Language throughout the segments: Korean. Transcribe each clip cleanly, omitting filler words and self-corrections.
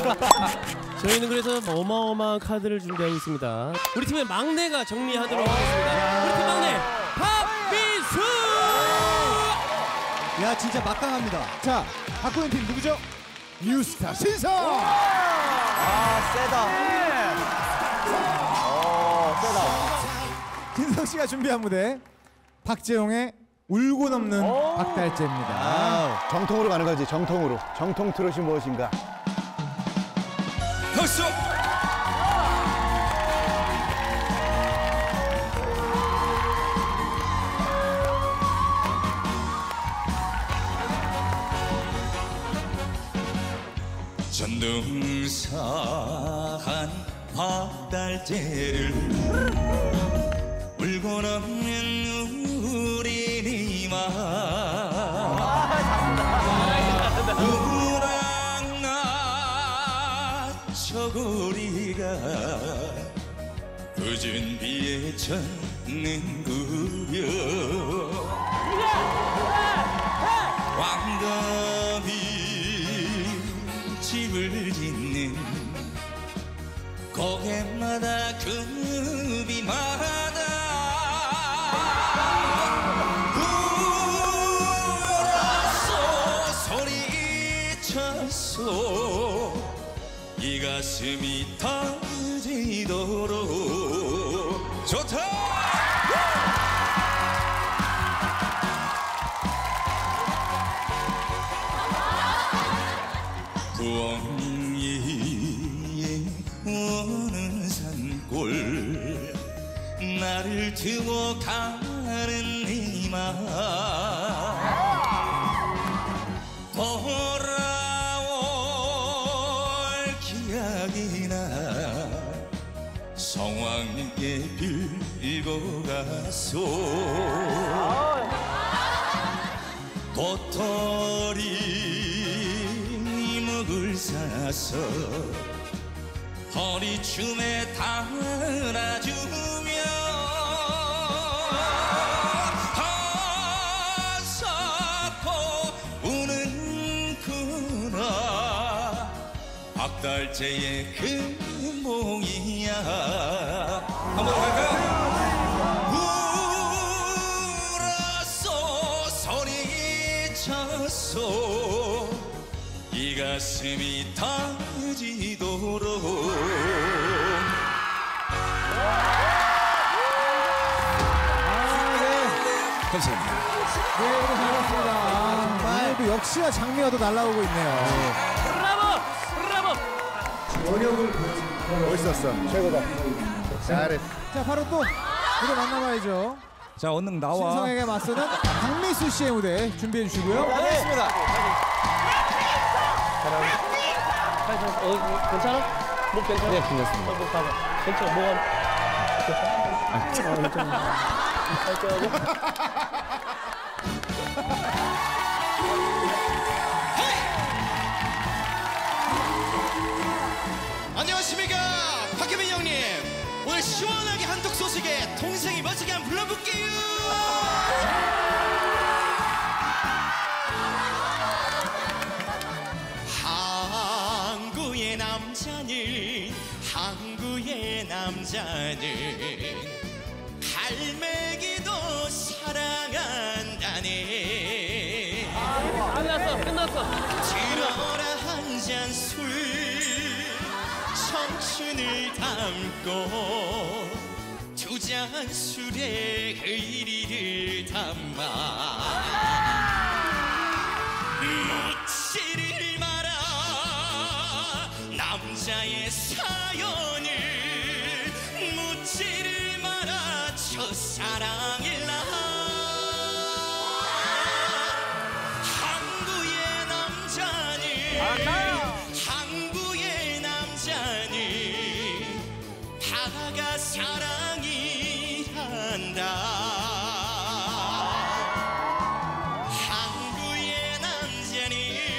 저희는 그래서 어마어마한 카드를 준비하고 있습니다. 우리 팀의 막내가 정리하도록 하겠습니다. 우리 팀 막내 박민수! 야 진짜 막강합니다. 자, 갖고 있는 팀 누구죠? 뉴스타 신성! 아, 세다. 세다. 신성 씨가 준비한 무대 박재홍의 울고 넘는 박달재입니다. 정통으로 가는 거지, 정통으로. 정통 트롯이 무엇인가? 박수! 전등산 박달재를 울고 넘는 우리 이마 우랑나 저고리가 그 준비에 젖는구려 왕감이 집을 짓는 고개마다 급이마다 울었소 소리쳤소 이 가슴이 터지도록 좋다. 부엉이의 오는 산골 나를 두고 가는 이마 돌아올 기약이나 성황리에 빌고 가소 도토리 묵을 사서 허리춤에 달아주며 하사포 우는구나 박달재의 그 몽이야. 한번 갈까요? 울었소 소리쳤소 이 가슴이 터지도록. 감사합니다. 네, 오늘 잘 봤습니다. 오늘도 역시나 장미화도 날아오고 있네요. 브라보! 브라보! 멋있었어. 최고다. 잘했어. 자, 바로 또 무대 만나봐야죠. 자, 얼른 나와. 신성에게 맞서는 박미수 씨의 무대 준비해 주시고요. 알겠습니다. 괜찮아? 목 괜찮아? 네, 괜찮습니다. 목 봐봐. 괜찮아, 뭐가? 괜찮아. 안녕하십니까, 박혜민 형님. 오늘 시원하게 한턱 쏘시게 동생이 멋지게 한번 불러볼게요. 항구의 남자는 항구의 남자는 갈매기도 사랑한다네. 끝났어, 끝났어. 들어라 한 잔 술 청춘을 담고 두 잔 술에 의리를 담아 묻지를 마라 남자의 사연을 묻지를 마라 첫사랑일라 항구의 남자는 항구의 남자는 다가 사랑이란다. 항구의 남자는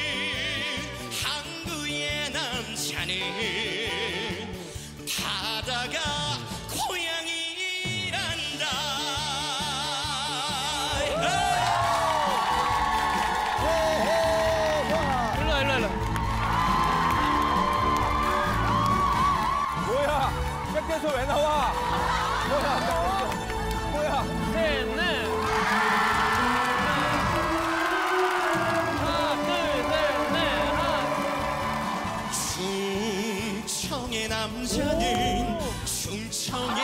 항구의 남자는 바다가 고향이란다. 일로 와. 충청의 남자는 충청의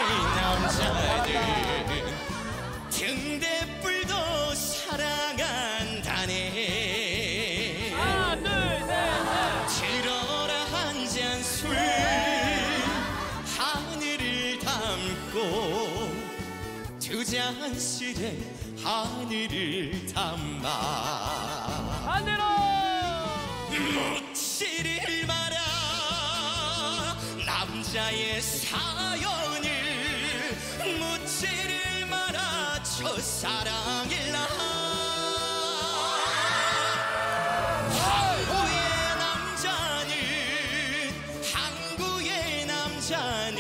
남자는 등대불도 사랑한다네. 하나, 둘, 셋, 들어라 한 잔 술 하늘을 담고 두 잔술에 하늘을 담아 반대로. 묻지를 마라 남자의 사연을 묻지를 마라 첫사랑일라 항구의 남자는 항구의 남자는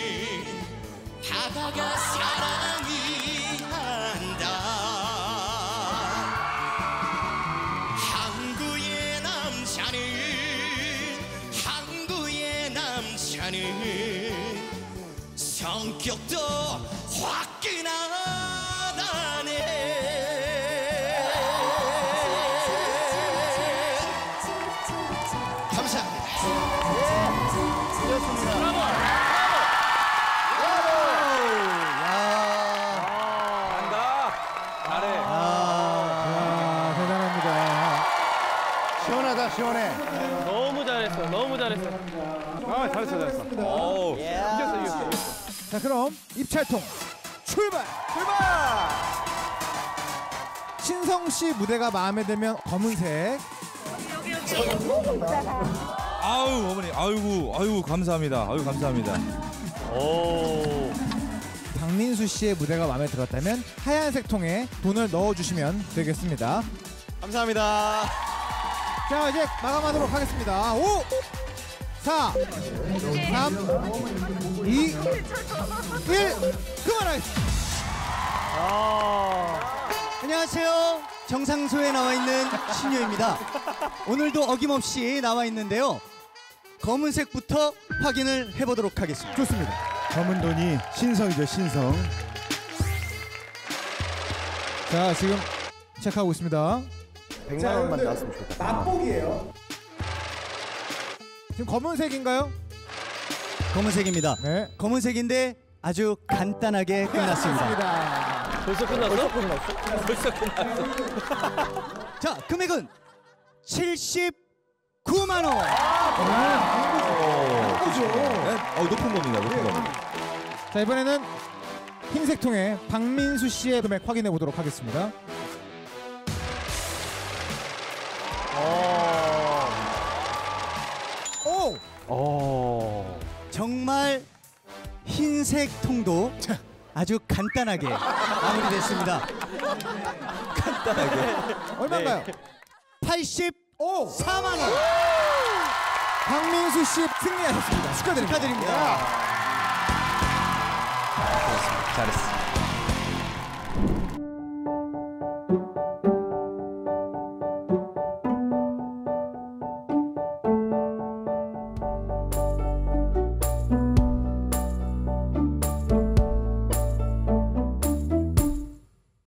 바다가 사랑이 한다 항구의 남자는 항구의 남자는 성격도 화끈하다네. 감사합니다. 대단합니다. 시원하다, 시원해. 너무 잘했어. 너무 잘했어. 아, 잘했어. 오, 이겼어. 자, 그럼 입찰통 출발! 신성 씨 무대가 마음에 들면 검은색, 아유 어머니 아이고 감사합니다. 아유 감사합니다. 박민수 씨의 무대가 마음에 들었다면 하얀색 통에 돈을 넣어주시면 되겠습니다. 감사합니다. 자, 이제 마감하도록 하겠습니다. 5, 4, 3, 2, 1, 그만하겠습니다. 안녕하세요. 정상소에 나와 있는 신유입니다. 오늘도 어김없이 나와 있는데요. 검은색부터 확인을 해보도록 하겠습니다. 좋습니다. 검은 돈이 신성이죠, 신성. 자, 지금 체크하고 있습니다. 100만 원만 나왔으면 좋겠다. 맛보기예요. 지금 검은색인가요? 검은색입니다. 네. 검은색인데 아주 간단하게 끝났습니다. 맞습니다. 벌써 끝났어? 벌써 끝났어. 자, 금액은 79만 원. 높은 겁니다. 높은 겁니다. 자, 이번에는 흰색 통에 박민수 씨의 금액 확인해 보도록 하겠습니다. 오! 정말 흰색 통도 아주 간단하게 마무리됐습니다. 간단하게. 얼마인가요? 84만 원. 박민수 씨 승리하셨습니다. 축하드립니다. 축하드립니다. 잘했어.